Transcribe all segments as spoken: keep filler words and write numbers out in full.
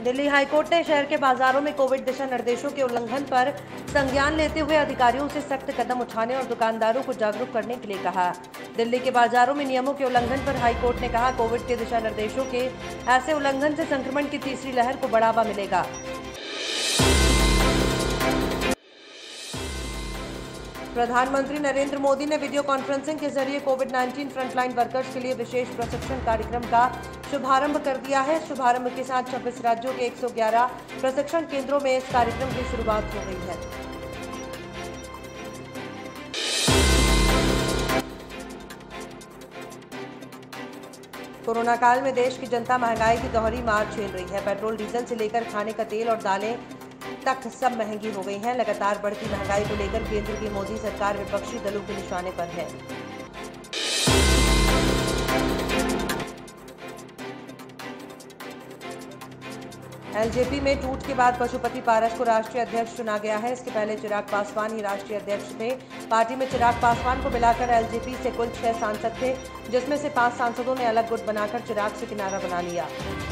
Delhi high court ने शहर के बाजारों में कोविड दिशा निर्देशों के उल्लंघन पर संज्ञान लेते हुए अधिकारियों से सख्त कदम उठाने और दुकानदारों को जागरूक करने के लिए कहा। दिल्ली के बाजारों में नियमों के उल्लंघन पर हाईकोर्ट ने कहा, कोविड के दिशा निर्देशों के ऐसे उल्लंघन से संक्रमण की तीसरी लहर को बढ़ावा मिलेगा। प्रधानमंत्री नरेंद्र मोदी ने वीडियो कॉन्फ्रेंसिंग के जरिए कोविड नाइन्टीन फ्रंटलाइन वर्कर्स के लिए विशेष प्रशिक्षण कार्यक्रम का शुभारंभ कर दिया है। शुभारंभ के साथ छब्बीस राज्यों के एक सौ ग्यारह प्रशिक्षण केंद्रों में इस कार्यक्रम की शुरुआत हो गई है। कोरोना काल में देश की जनता महंगाई की दोहरी मार झेल रही है। पेट्रोल डीजल से लेकर खाने का तेल और दालें तक सब महंगी हो गई हैं। लगातार बढ़ती महंगाई को लेकर केंद्र की मोदी सरकार विपक्षी दलों के निशाने पर है। एलजेपी में टूट के बाद पशुपति पारस को राष्ट्रीय अध्यक्ष चुना गया है। इसके पहले चिराग पासवान ही राष्ट्रीय अध्यक्ष थे। पार्टी में चिराग पासवान को मिलाकर एलजेपी से कुल छह सांसद थे, जिसमें से पांच सांसदों ने अलग गुट बनाकर चिराग से किनारा बना लिया।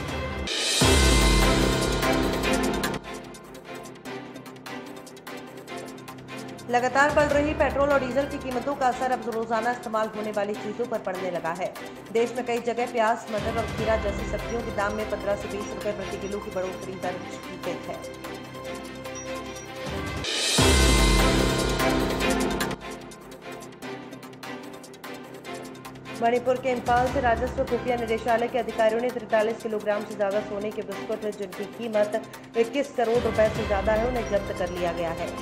लगातार बढ़ रही पेट्रोल और डीजल की कीमतों का असर अब रोजाना इस्तेमाल होने वाली चीजों पर पड़ने लगा है। देश में कई जगह प्याज, मटर और खीरा जैसी सब्जियों के दाम में पंद्रह से बीस रुपए प्रति किलो की बढ़ोतरी दर्ज की गई है। मणिपुर के इम्फाल से राजस्व खुफिया निदेशालय के अधिकारियों ने तैंतालीस किलोग्राम से ज्यादा सोने के बिस्कुट, जिनकी कीमत इक्कीस करोड़ रुपए से ज्यादा है, उन्हें जब्त कर लिया गया है।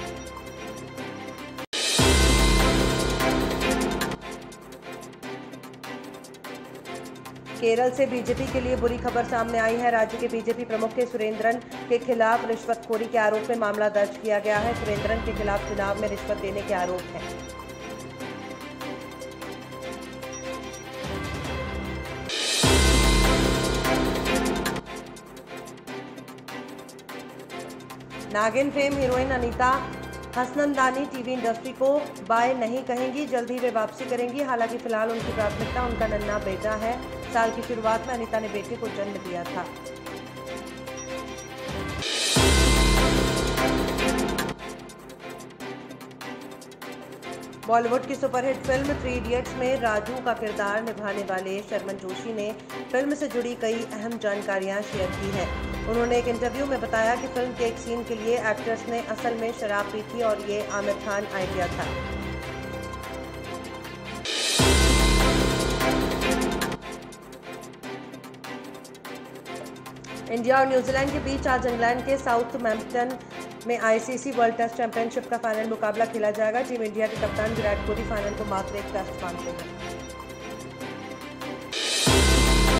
केरल से बीजेपी के लिए बुरी खबर सामने आई है। राज्य के बीजेपी प्रमुख के सुरेंद्रन के खिलाफ रिश्वतखोरी के आरोप में मामला दर्ज किया गया है। सुरेंद्रन के खिलाफ चुनाव में रिश्वत देने के आरोप हैं। Naagin fame heroine Anita Hasnandani TV industry को बाय नहीं कहेंगी, जल्द ही वे वापसी करेंगी। हालांकि फिलहाल उनकी प्राथमिकता उनका नन्हा बेटा है। साल की शुरुआत में अनीता ने बेटे को जन्म दिया था। बॉलीवुड की सुपरहिट फिल्म थ्री इडियट्स में राजू का किरदार निभाने वाले शर्मन जोशी ने फिल्म से जुड़ी कई अहम जानकारियां शेयर की हैं। उन्होंने एक इंटरव्यू में बताया कि फिल्म के एक सीन के लिए एक्टर्स ने असल में शराब पी थी और ये आमिर खान आइडिया था। इंडिया और न्यूजीलैंड के बीच आज इंग्लैंड के साउथहैम्पटन में आईसीसी वर्ल्ड टेस्ट चैंपियनशिप का फाइनल मुकाबला खेला जाएगा। टीम इंडिया के कप्तान विराट कोहली फाइनल को मात्र एक टेस्ट मानते हैं।